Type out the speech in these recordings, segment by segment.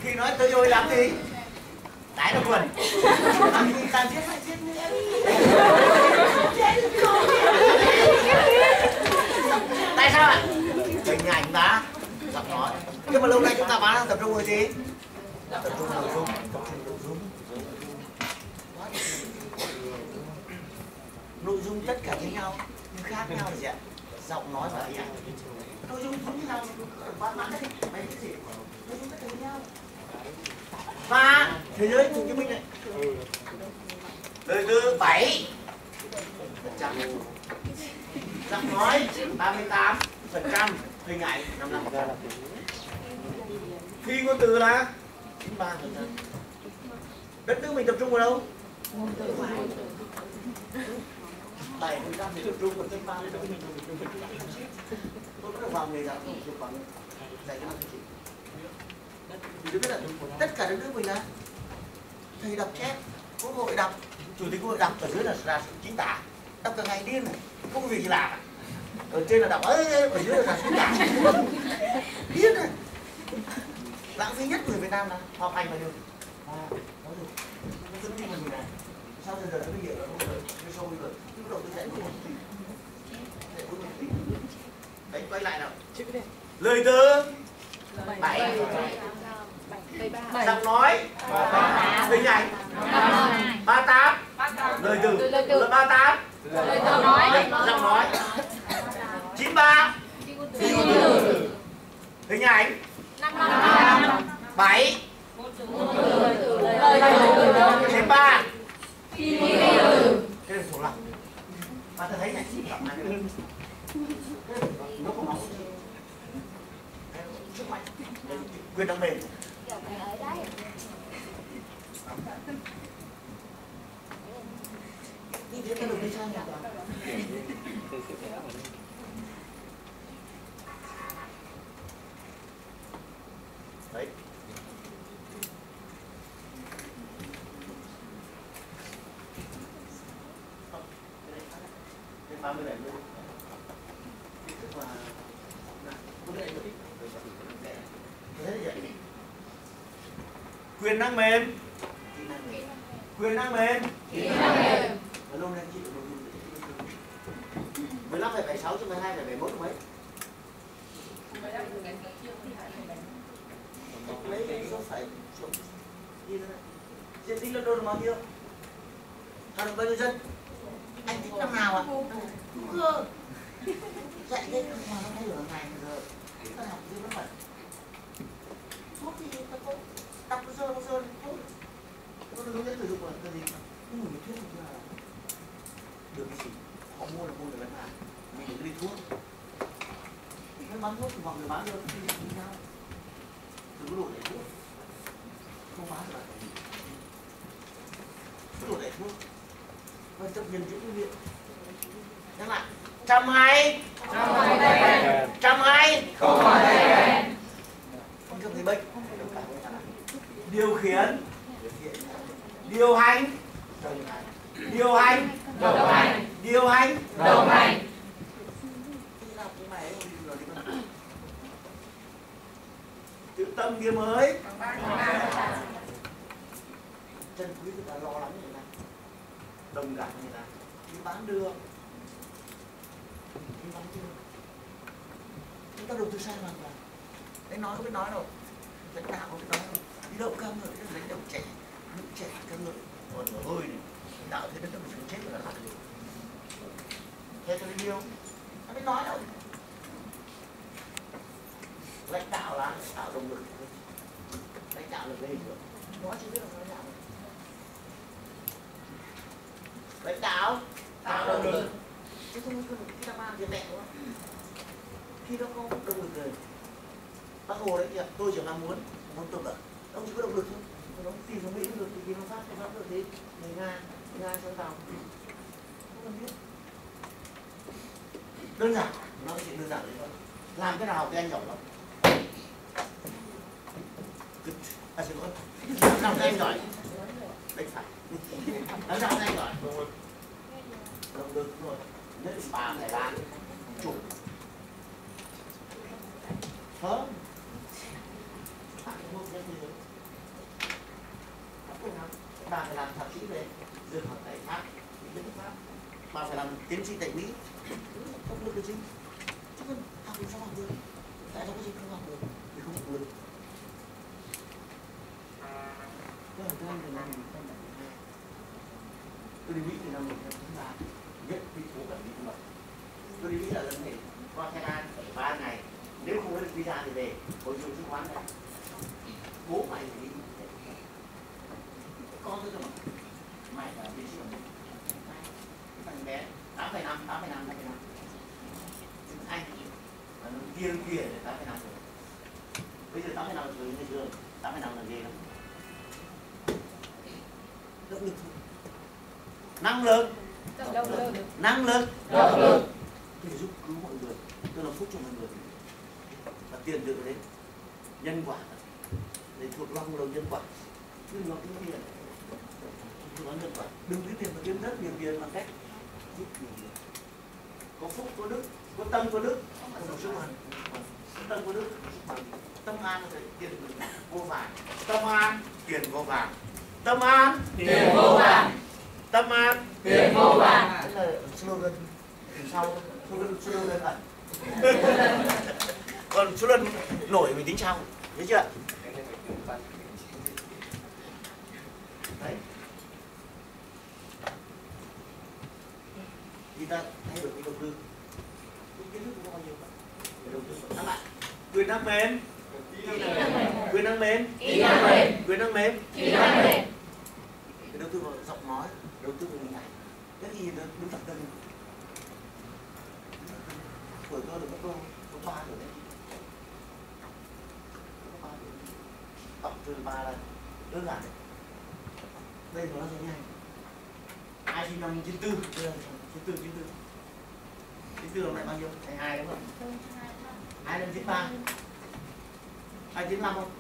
Khi nói tôi yêu làm gì? Đái nó quần. Khi ta giết hay giết nữa. Tại sao ạ? Hình ảnh đã giọng nói. Nhưng mà lâu nay chúng ta bán tập trung vào gì? Tập trung vào nội dung. Nội dung tất cả với nhau nhưng khác nhau là gì ạ? Giọng nói và hình ảnh. Nội dung giống như nhau, bạn đấy, mấy cái gì? Nội dung tất cả với nhau. Và thế giới Hồ Chí Minh này. Đời thứ 7%. Giọng nói 38%, hình ảnh 55%. Phi ngôn từ là 93%. Đất nước mình tập trung vào đâu? 7% thì tập trung vào dân ba. Tôi có được vào nghề giáo dục bằng dạy cho năm chị. Vì biết là tất cả đất nước mình là thầy đọc chép, quốc hội đọc, chủ tịch quốc hội đọc, ở dưới là chính tả, đọc cả ngày điên này, không có việc gì làm. Ở trên là đọc ở dưới là chính tả, điên này. Lãng phí nhất của người Việt Nam là học hành mà được. Giáo dục, nó dẫn đi người này. Sao giờ nó mới hiểu là không được, cái sâu bây giờ, lúc đầu tôi dạy cũng một tí. Dạy cũng một tí. Đấy, quay lại nào. Lời từ 7. Giọng nói 38. Hình ảnh 38. Lời từ là 38. Giọng nói 93. Hình ảnh 7. 93. Cái này số lắm. Bạn thấy này, giọng này nó không máu. Sức mạnh. Quyền năng mềm. Như thế ta được đi sang nhà toàn. Đấy. Cái 30 này nữa. Tức là quyền năng mềm. Quyền năng mềm. Và lâu nay chị 15,76 cho 12,71 mấy. Lấy cái số phải số như thế này. Diện tích London là bao nhiêu? Hà Nội bao nhiêu dân? Anh thích năm nào ạ? Đúng cơ. Dạy lên mà nó thay đổi ngày giờ. Ta học gì nó phải. Thuốc thì ta có đọc sơ thuốc. Có hướng dẫn sử dụng là cái gì? Nhưng mà thuyết thì là được cái gì? Họ mua là mua được bán hàng. Mình đừng đi thuốc. Cái bán thuốc thì mọi người bán được thì như nhau. Đừng có đổ để thuốc. Không bán được. Cứ đổ để thuốc. Và chấp nhận chữ viện. Nhắc lại. 120. Không có gì bệnh. Điều khiển. Điều hành. Điều hành. Điều hành. Chữ tâm nghĩa mới. Chân quý người ta lo lắng như thế này. Đồng cảm như thế này. Đi bán đường. Chúng ta đầu tư sai hoàn toàn. Đấy nói không biết nói đâu. Lãnh đạo không biết nói đâu. Đi đâu ca ngợi, lãnh đạo trẻ. Những trẻ ca ngợi. Còn ở hơi này. Lãnh đạo thế đất nước mình chết rồi là làm gì. Thế cho nên yêu. Nó biết nói đâu. Lãnh đạo là tạo động lực. Lãnh đạo là gây được. Nó chỉ biết là lãnh đạo. Lãnh đạo tạo động lực. Chứ không có một cái đam mê mẹ quá. Khi nó có động lực rồi. Bác Hồ đấy kìa, tôi chỉ mong muốn tôi bảo, ông chỉ có động lực thôi. Ông tìm ra Mỹ được thì tìm ra Pháp được gì? Người Nga sang tàu. Không cần biết. Đơn giản, nó chỉ đơn giản đấy thôi. Làm cái nào thì anh giỏi lắm. Xin lỗi. Làm cái anh giỏi. Đấy phải. Làm sao anh giỏi? Động lực rồi. Nhất là 3 ngày bán chủ. Không. bà phải làm thạc sĩ về dược học tại Pháp, bên Pháp, bà phải làm tiến sĩ tại Mỹ, không được chứ, chứ không học được sao học được, tại sao cái gì không học được, vì không học được. Cái thằng tôi từ năm 1972, tôi đi Mỹ từ năm 1993, nhất vị số cả Mỹ mà, tôi đi Mỹ là lần này qua Thái Lan ở 3 ngày, nếu không lấy được visa thì về, bồi dưỡng chứng khoán này, bố mày thì đi, con tôi mà, mày là tiến sĩ mà, thằng bé 8,5, anh kia để 8,5 rồi, bây giờ 8,5 rồi như chưa, 8,5 là ghê lắm. Động lực, năng lực, để giúp cứu mọi người, tôi làm phúc cho mọi người, và tiền được đấy, nhân quả, để thuộc lòng đầu nhân quả, nhưng nó cũng tiền, thuộc lòng nhân quả, đừng cái tiền mà kiếm rất nhiều tiền bằng cách giúp nhiều người, có phúc có đức, có tâm có đức, không có sức mạnh, tâm có đức, tâm an là tiền vô vàn, tâm an tiền vô vàn. Tâm an, tiền vô vàn. Tâm an, tiền vô vàn. Đó là slogan từ sau, slogan ẩn. Còn slogan nổi mình tính sau, thấy chưa? Đấy. Thì ta thay đổi cái đầu tư. Cái kiến thức có bao nhiêu? Đầu tư các bạn. Quyền năng mềm. Quyền năng mềm. Quyền năng mềm. Đầu tư vào giọng nói, đầu tư vào hình ảnh, cái gì nó đứng tập tân. Tuổi tôi được có 3 rồi đấy. Tổng từ 3 lần, đơn giản đấy. Đây nó sẽ nhanh. Ai sinh năm 94, 94 năm nay bao nhiêu? 22 đúng không? Ai năm 93? Ai 95 không?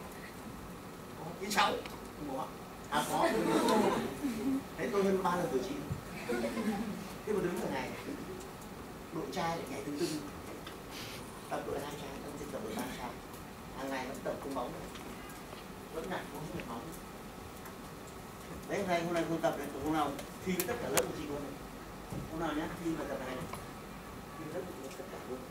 96? Không có. À có. Thế tôi hơn 3 lần tuổi chị. Thế mà đứng ở này, đội trai lại nhảy tưng, tập đội 2 trai, tập đội 3 trai. Hàng ngày vẫn tập cung bóng, vẫn nặng không được bóng. Đấy, hôm nay không tập đấy, hôm nào thi với tất cả lớp của chị luôn. Hôm nào nhá, thi vào tập này, thi lớp của tất cả luôn.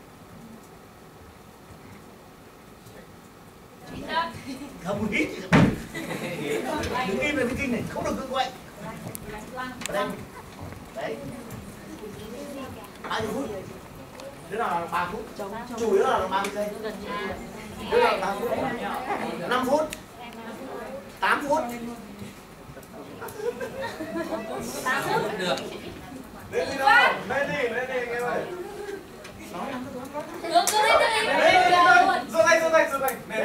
Không hít gì đâu. Đứng im là kinh này, không được cưng quậy. Ở đây. Đấy. Bao nhiêu phút? Thế là 3 phút. Chủ yếu là 30 giây. Thế là 3 phút. 5 phút. 8 phút. 8 phút. Được. Lên đi đâu? Lên đi anh em ơi. Được, cứ lên. Giơ tay.